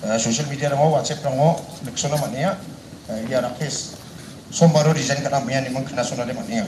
social media rango WhatsApp rango leksona mania ya rakes sombaru design kana mia nimang kena sonale mania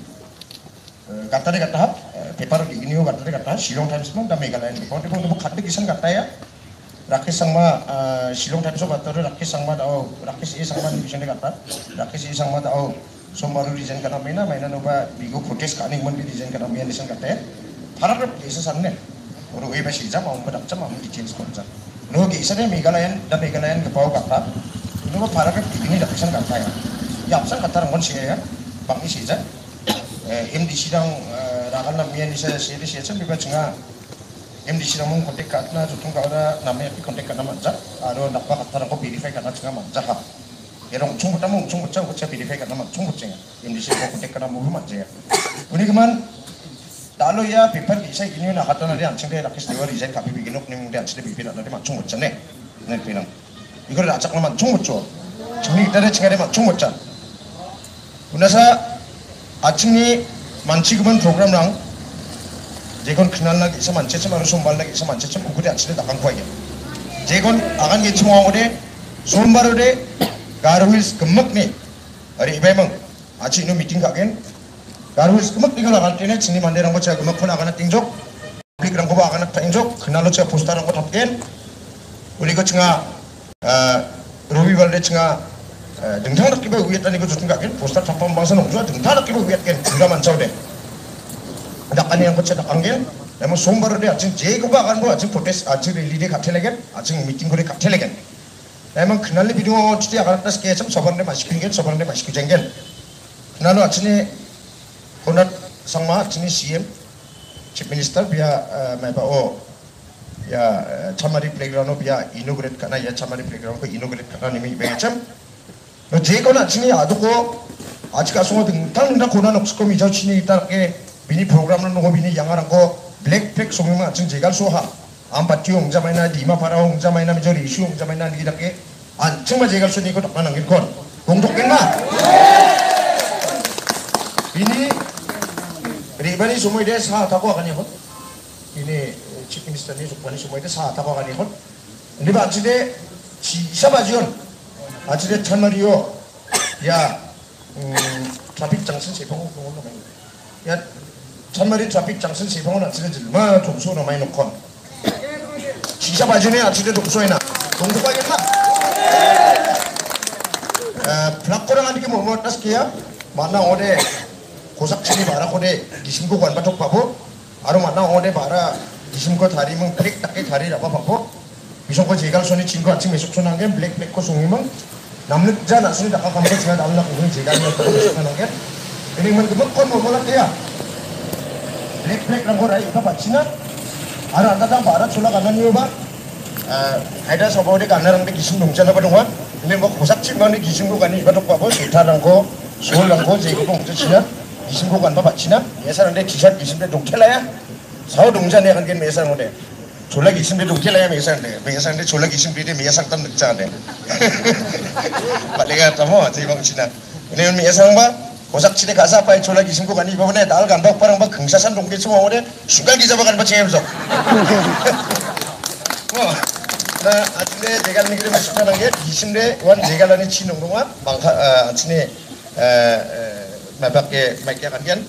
kata de kata paper ini kata de kata Shillong Times mang da Meghalaya ni kon de khat de kisan kata ya rakes sangma Shillong Times so batar rakes sangma dao rakes e sangma ni kisan de kata rakes e sangma dao sombaru design kana maina noba bigo protest kani mon bi design kana mia design kata ya harap isa sanne oro e ba shija ma um badak chama di change kon ja no ki isa de Meghalaya ke pau kata no ba harap ini dak kisan kata ya yapsan kata rangon sia ya bang isi ja MDC dang rakan namanya ni saya cem biba cenga MDC dang mung kontak katna jutung kau namanya pi kontak katna manja aro nakpa kata rangko verify katna cenga manja ha erong chung butang ko cha verify katna manja chung bucenga MDC ko kontak katna mu manja ya uni keman dalo ya paper kisah ini nak kata nanti ancing deh rakis dewa resign kapi bikin ok ni mung deh ancing deh bibir nanti macung bucen ne nih pinang ikut acak nama macung bucon cumi kita deh cenga deh macung bucen unasa 아침에 만치그만 프로그램랑 제건 그날날 있어 만체쯤 하루 손발날 있어 만체쯤 우그리 아침에 나간 거야. 제건 아간 게 총왕오래 손발오래 가르윌스 금먹니 아리 이베멍 아침 이노 미팅 가겐 가르윌스 금먹 이거 나갈 때는 진이 만대랑 거 제가 금먹 폰 아가나 띵족 플릭랑 거 아가나 띵족 그날로 제가 포스터랑 거 답겐 우리 거 층아 로비발레 층아 등탕 럭기바 위에다니 그 주tun가 겐 포스터 잡범 방선 옹주아 등탕 럭기바 위에겐 등가 만차오데 dakani yang kocak angin, namun sombar de acing jegoba akan bo acing protes acing rally de kathelegen, acing meeting kore kathelegen. Namun kenali video cuti akan atas kecam sobar de masih kingen, sobar de masih kujenggen. Kenalu acing konat sangma acing CM, Chief Minister biar apa ya Chamari playground biar inaugurate karena ya Chamari playground ko inaugurate karena ni becam. 제거나 진이 아두고 아직 가서 등탕 고난 없을 거 미저 진이 있다게 비니 프로그램을 놓고 비니 양아랑 거 블랙팩 송이만 진 제가 소하 안 받지 옹자마이나 리마 파라 옹자마이나 미저 이슈 옹자마이나 이렇게 안 정말 제가 손이 이거 답하는 게 건 공독된가 비니 리바니 소모이데 사 타고 가니 혼 비니 치프 미니스터니 속반이 소모이데 사 타고 가니 혼 리바 아치데 시샤바지온 아직에 참말이요. 야, 트래픽 장선 세봉은 그런 거 야, 참말이 트래픽 장선 세봉은 아직에 얼마나 동소나 많이 놓고. 진짜 바지네 아직에 동소에나. 동소가겠나? 플락거랑 하는 게 뭐 따스게야? 만나 오래 고삭치니 마라 오래 기심고 관바톡 바보. 아로 만나 오래 마라 기심고 다리면 블랙 딱게 다리라고 바보. 미성고 제갈 손이 진거 아침 매속 손한 게 블랙 코 송이면 남는자 나순이 다 감사 제가 남나 고는 제갈이 하는 게 그러면 그 먹건 뭐 몰랐대야 블랙 랑고 라이 이거 받치나 알아 안다당 바라 출라가는 이유 봐 하이다 서버리 가나랑 기심 농자나 버동안 근데 뭐 고삭치만이 기심고 가니 이거 도 봐보 기타랑 거 소랑 거 제거 봉지 치나 기심고 간바 받치나 예사는데 기샷 기심데 동텔라야 사오 농자네 한게 매사는데 졸라 기심비 동kelaya mesan de 졸라 기심비 de mesan tan 늑자네 빨리가 타모 제방 지나 근데 mesan 봐 고삭치대 가사 빠이 졸라 기심고 가니 이번에 날 간다 빠랑 봐 긍사산 동계 치모오래 순간 기자바 간바 제임서 나 아침에 제가 느끼는 맛있다는 게 기심대 원 제갈라니 치는 동안 망카 아침에 마밖에 마이크 간견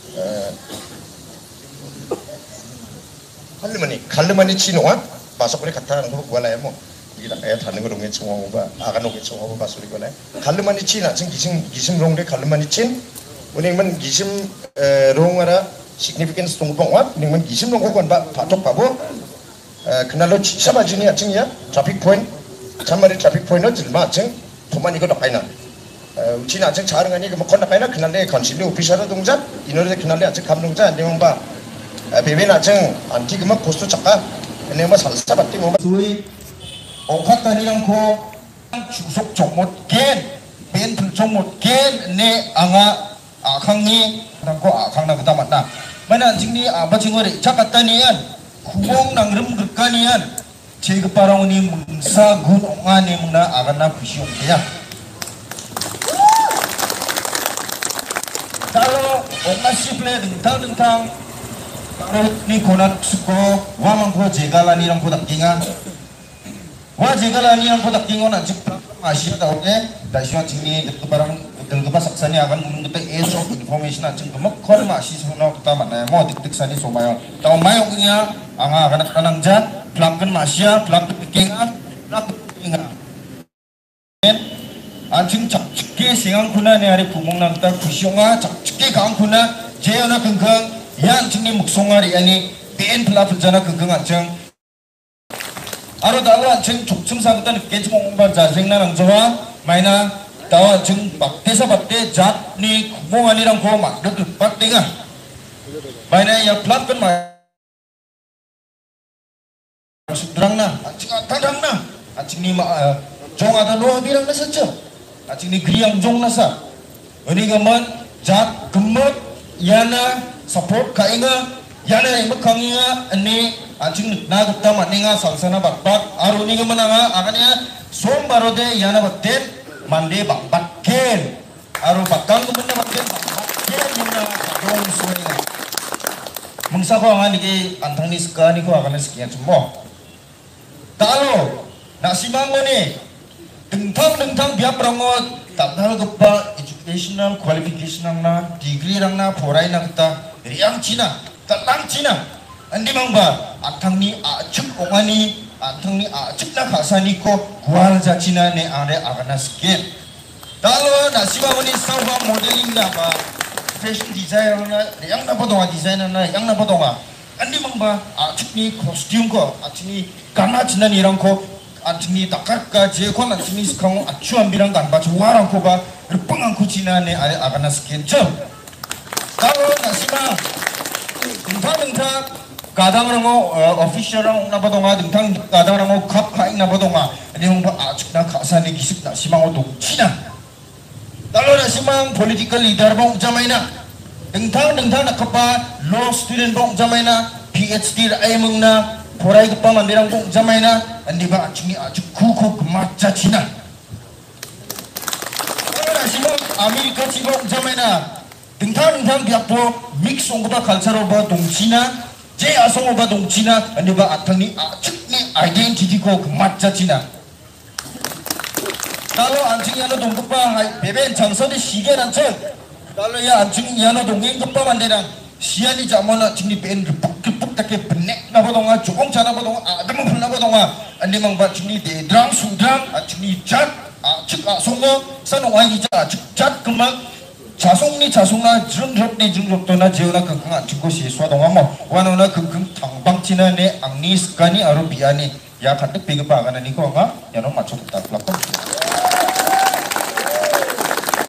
칼르마니 치노아 마서코리 카타는 거 뭐라야 뭐 이게 다 다는 거 동에 청하고가 아가노게 청하고 바소리 거네 칼르마니 치나 지금 기심 롱데 칼르마니 친 우리는 기심 롱아라 significance 동봉와 우리는 기심 롱고 건바 바톡 바보 그날로 치사바지니 아층이야 트래픽 포인트 참말이 트래픽 포인트 질마 아층 도만 이거 덕아이나 우치나 아층 자릉하니 그 뭐 건덕아이나 그날에 건실리 오피셜 동작 이노래 그날에 아층 감동자 안되면 봐 베베 나증 안티 그만 고스트 작가 내가 뭐 살사 받지 뭐 소위 옥파다니랑 코 주속 종못 겐벤 불종못 겐내 앙아 아캉니 랑코 아캉나 그다 맞다 mana jingni aba jingore chakatanian khubong nangrum gkanian 제급바랑 니 뭉사 군옹아니 뭉나 아간나 부시옹야 kalau okasi play dentang ni konat suko wamang ko jegalani rang ko dakinga Wajiblah ni yang kotak tinggal nak cipta masih tahu daiswa cini barang delgapa saksani akan mengutip esok information nak cing kemak kor masih semua kita mana mau tik sani somayo tahu mayo punya anga akan kanang jat pelanggan masih pelanggan kenga pelanggan kenga anjing cak cike singang kuna ni hari kumung nanta kusyonga cak cike kang kuna jayana kengkeng yang cini muksonga ri ani ben pelapel jana kengkeng anjing Aro dalu anjing 족zum 사부터 깨지 공부한 자생나 랑저와 마이나 다와 중 박대사 박대 잡니 구멍아니랑 고 막được 박대가 마이나 야 플랍건 마 수드랑나 anjing atadangna anjing ni jong ada lo bilang na saja anjing ni griang jong nasa ini gaman jat gemot yana support kainga yana imut kanginga ini anjing na gutta maninga salsana bakbak aru ni menanga akannya som barode yana batten mande bakbakken aru bakkan kumna batten bakbakken muna dong suenga mungsa ko angan ni antang ni ska ni ko akan sekian semua talo nak simango ni dengtang biap rangot tak dal gepa educational qualification na degree na porai na kita riang Cina talang Cina andi mangba atangni acuk ongani atangni acuk na kasani ko kual jachina ne are agana skin talo na siba mani sawa modeling na ba fashion designer na yang na podonga designer na yang na podonga andi mangba acuk ni costume ko acuni kana china ni rang ko acuni takar ka je ko na chini skang acu ambirang kan ba chuwarang ko ba rpangang ko china ne are agana skin chum talo na siba dengtang kadang rango official rang na badonga dengtang kadang rango kap kaing na badonga ini mong acuk na kasani gisip na simang odong Cina talo na simang political leader bong jamay na dengtang na kapa law student bong jamay na PhD ra ay mong na poray ko pa mandirang bong jamay na hindi ba acuk ni acuk kuko kumatsa Cina talo na simang Amerika sibong jamay na dengtang biak po mix ong ba culture ba dong Cina je asong ba dong Cina andi ba atang ni acuk ni identity ko matcha Cina kalau anjing yana dong pa beben 장선의 시계란 책 kalau ya anjing yana dongeng pa manderang siani jamona cingni ben repuk take benek na bodonga jong jana bodonga adam phulna bodonga andi mang ba cingni de drang sudrang cingni chat acuk asongo sanong ai ja acuk chat kemak 자송니 자송나 증럽니 증럽도나 제어나 긍긍 죽고시 수화동아모 와노나 긍긍 당방치나 내 앙니 습관이 아로 비아니 야 간득 비급아가나 니고 가 야노 맞춰뒀다